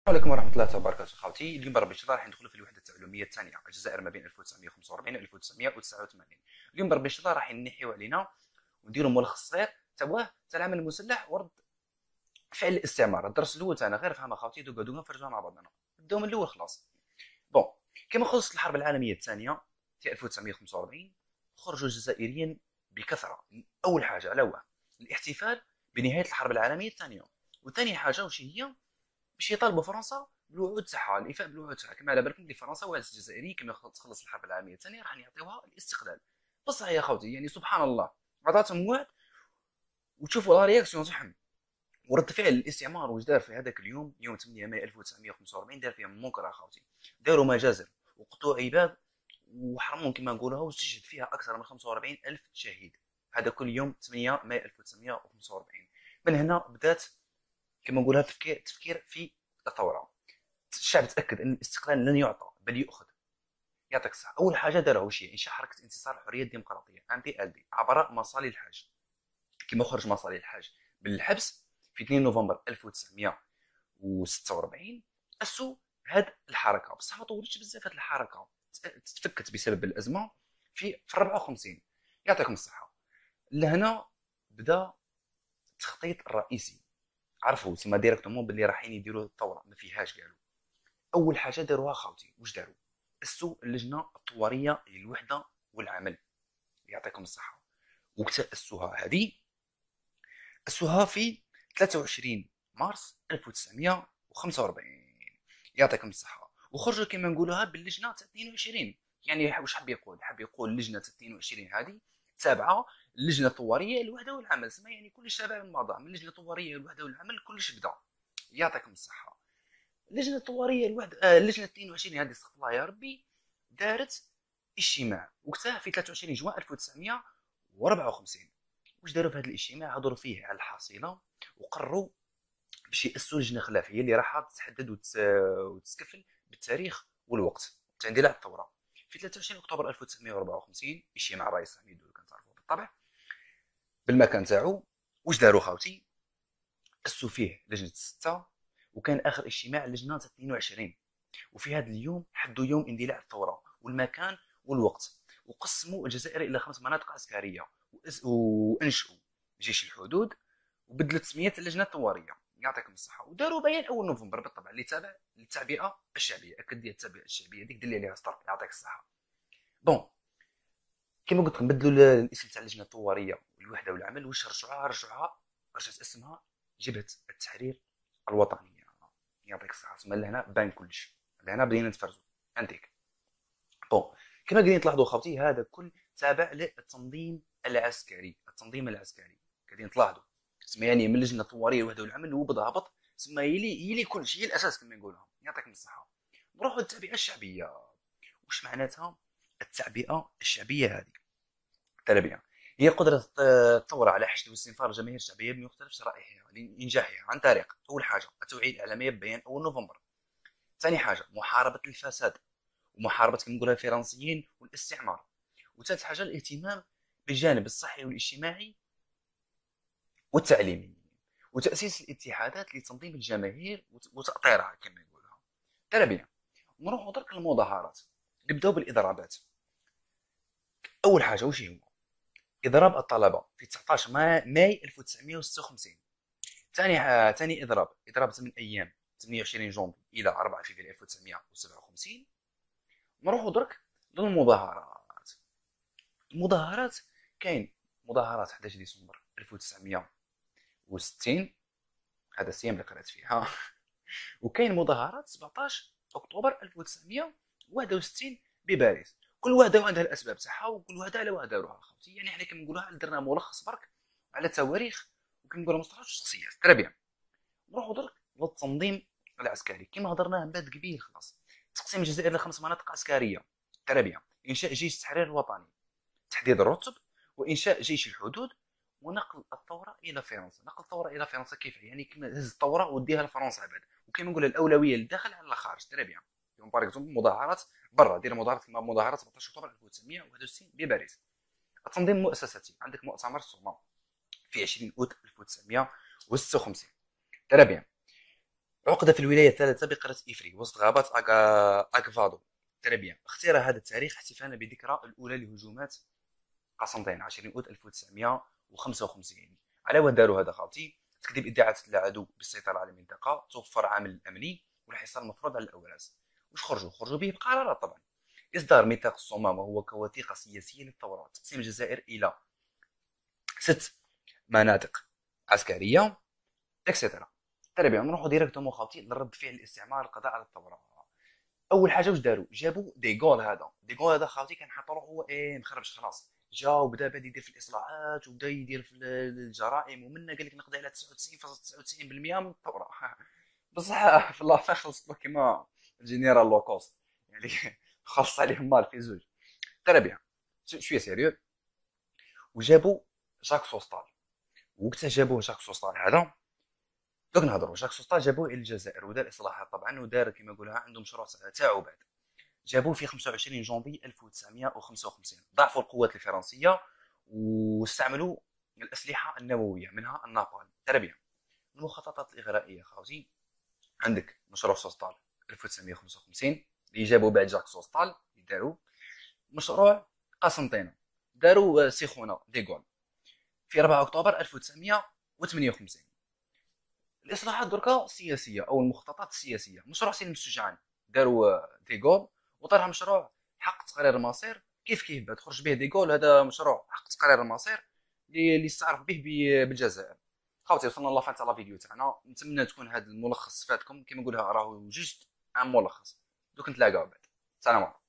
السلام عليكم ورحمة الله وبركاته خوتي. اليوم بربي شرح راح ندخلوا في الوحدة التعلمية الثانية، الجزائر ما بين 1945 و 1989. اليوم بربي شرح راح نحيو علينا ونديروا ملخص صغير تاع العمل المسلح ورد فعل الاستعمار. الدرس الاول تاعنا غير فهمها خوتي، دوكا نفرجوها مع بعضنا. نبداو من الاول خلاص. بون، كما خلصت الحرب العالمية الثانية في 1945 خرجوا الجزائريين بكثرة. أول حاجة على واه الاحتفال بنهاية الحرب العالمية الثانية، وثاني حاجة وش هي؟ باش يطالبوا فرنسا بالوعود تاعها، الإيفاء بالوعود تاعها. كما على بالكم بلي فرنسا وعدت الجزائري كما تخلص الحرب العالمية الثانية راح يعطيوها الاستقلال. بصح يا خوتي يعني سبحان الله عطاتهم وعد، وتشوفوا لا رياكسيون تاعهم ورد فعل الاستعمار. واش دار في هذاك اليوم، يوم 8 ماي 1945؟ دار فيها منكر اخوتي، داروا مجازر وقتلوا عباد وحرمهم كما نقولها، واستشهد فيها اكثر من 45 الف شهيد. هذا كل يوم 8 ماي 1945. من هنا بدات كما نقولها تفكير في الثوره. الشعب تاكد ان الاستقلال لن يعطى بل يؤخذ. يعطيك الصحه. اول حاجه دارها وش هي؟ انشاء حركه انتصار الحريه الديمقراطيه انتي ال دي عبر مصالي الحاج. كما خرج مصالي الحاج بالحبس في 2 نوفمبر 1946 اسوا هاد الحركه، بصح ما طولتش بزاف هاد الحركه، تفكت بسبب الازمه في 54. يعطيكم الصحه. لهنا بدا التخطيط الرئيسي. عرفوا تما ديريكتومون باللي رايحين يديروا الثوره، ما فيهاش قالوا. اول حاجه داروها خاوتي واش داروا؟ اسوا اللجنه الثوريه للوحده والعمل. يعطيكم الصحه. وقت اسوها هذه اسوها في 23 مارس 1945. يعطيكم الصحه. وخرجوا كما نقولوها باللجنه تاع 22. يعني واش حب يقول؟ حب يقول اللجنه 22 هذه تابعه اللجنه الثوريه للوحده والعمل. سما يعني كلش تابع من بعضها، من اللجنه الثوريه للوحده والعمل كلش بدا. يعطيكم الصحه. اللجنه الثوريه الوحده اللجنه 22 هذه استغفر الله يا ربي دارت اجتماع وقتها في 23 جوان 1954. واش داروا في هذا الاجتماع؟ هضروا فيه على الحصيله وقرروا باش ياسوا لجنه خلافيه اللي راح تحدد وتسكفل بالتاريخ والوقت تاع اندلاع الثوره. في 23 اكتوبر 1954 اجتماع الرئيس حميد اللي كنتعرفوه بالطبع بالمكان تاعو. واش داروا خاوتي؟ اسوا فيه لجنه 6، وكان اخر اجتماع لجنه 22. وفي هذا اليوم حدوا يوم اندلاع الثوره والمكان والوقت، وقسموا الجزائر الى 5 مناطق عسكريه، وانشئوا جيش الحدود، وبدلت سميه اللجنه الثوريه. يعطيكم الصحه. وداروا بيان اول نوفمبر بالطبع اللي تابع للتعبئه الشعبيه. اكد ديال التعبئه الشعبيه ديك دير لي عليها ستار. يعطيك الصحه. بون، كما قلت لكم بدلوا الاسم تاع اللجنه الثوريه والوحده والعمل. واش رجعت اسمها جبهه التحرير الوطنيه. يعطيك الصحه. تما لهنا بان كلش، لهنا بدينا نتفرزوا عندك. بون، كما قاعدين تلاحظوا خوتي هذا كل تابع للتنظيم العسكري. التنظيم العسكري قاعدين تلاحظوا تسمى يعني من لجنه الثوريه والوحده والعمل هو بالضبط تسمى يلي كل شيء الاساس كما نقولها. يعطيكم الصحه. نروحوا للتعبئه الشعبيه. واش معناتها التعبئه الشعبيه هذه؟ تربيه هي قدرة الثورة على حشد واستنفار الجماهير الشعبية بمختلف شرائحها لإنجاحها عن طريق أول حاجة التوعية الإعلامية ببيان أول نوفمبر. ثاني حاجة محاربة الفساد ومحاربة كما نقولها الفرنسيين والاستعمار. وثالث حاجة الاهتمام بالجانب الصحي والاجتماعي والتعليمي، وتأسيس الاتحادات لتنظيم الجماهير وتأطيرها كما يقولها. تربيه نروحوا درك المظاهرات. نبداو بالإضرابات. أول حاجة وش هو؟ إضراب الطلبة في 19 ماي 1956. ثاني إضراب 8 أيام 28 جونفي إلى 4 فبراير 1957. نروحوا درك للمظاهرات. المظاهرات كاين مظاهرات 11 ديسمبر 1960، هذا السيام اللي قرأت فيها. وكاين مظاهرات 17 اكتوبر 1961 بباريس. كل واحده وعندها الاسباب تاعها، وكل واحده على واحد داروها خوتي. يعني حنا كنقولوها درنا ملخص برك على تواريخ وكنقولوا مصطلحات وشخصيات. ترى بيان نروحوا درك للتنظيم العسكري كما هضرناه من بعد قبيل. خلاص، تقسيم الجزائر لخمس مناطق عسكريه. ترى بيان انشاء جيش التحرير الوطني، تحديد الرتب، وانشاء جيش الحدود، ونقل الثوره الى فرنسا. نقل الثوره الى فرنسا كيف؟ يعني كما هز الثوره وديها لفرنسا بعد. وكما نقول الاولويه للداخل على الخارج. ترى بيان يعني باغ اكزومبل مظاهرات برا، دير مظاهرات 17 اكتوبر 1961 بباريس. التنظيم المؤسساتي عندك مؤتمر الصومال في 20 اوت 1956. ترى بيان عقد في الولاية الثالثة بقارة إفري وسط غابات أكفادو. تربية اختار هذا التاريخ احتفالا بذكرى الأولى لهجومات قسنطين 20 أوت 1955. على وين داروا هذا خاوتي؟ تكذب ادعاءات العدو بالسيطرة على المنطقة، توفر عامل الأمني والحصار المفروض على الأوراس. واش خرجوا به بقرارات طبعا. إصدار ميثاق الصمام وهو كوثيقة سياسية للثورات، تقسيم الجزائر إلى 6 مناطق عسكرية اكسيتيرا. تربية نروحوا ديريكتومون خاوتي لرد فعل الاستعمار القضاء على الثورة. اول حاجه واش داروا؟ جابوا ديغول. هذا ديغول هذا خاوتي كان حاط روحه هو مخربش خلاص. جا وبدا بدا يدير في الاصلاحات وبدا يدير في الجرائم، ومنه قال لك نقضي على 99.99% من الثوره. بصح في الله خلصت له كيما الجنرال لوكوست يعني. خلص عليهم مال في زوج. تربية شويه سيريو. وجابوا جاك سوستال. وقتها جابوه جاك سوستال هذا، دوك نهضروا. جاك سوستال جابوه الى الجزائر ودار اصلاحات طبعا، ودار كما نقولها عنده مشروع تاعو بعد. جابوه في 25 جونفي 1955. ضعفوا القوات الفرنسيه واستعملوا الاسلحه النوويه منها النابال. تربيه المخططات الاغرائيه خاوتي. عندك مشروع سوستال 1955 اللي جابوا بعد جاك سوستال اللي داروا. مشروع قسنطينه داروا سيخونه ديغول في 4 اكتوبر 1958. الاصلاحات دركا سياسيه او المخططات السياسيه. مشروع سلم السجعان داروا ديغول وطرح مشروع حق تقرير المصير. كيف بعد خرج به ديغول هذا مشروع حق تقرير المصير اللي استعرف به بالجزائر. خاوتي وصلنا لافان تاع لا فيديو تاعنا. نتمنى تكون هذا الملخص فاتكم. كما نقولها راهو جوست ان ملخص. دوك نتلاقاو بعد. سلام عليكم.